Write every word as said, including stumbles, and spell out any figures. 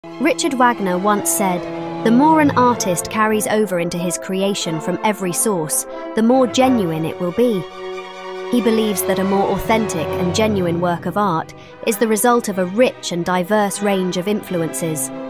Richard Wagner once said, "The more an artist carries over into his creation from every source, the more genuine it will be." He believes that a more authentic and genuine work of art is the result of a rich and diverse range of influences,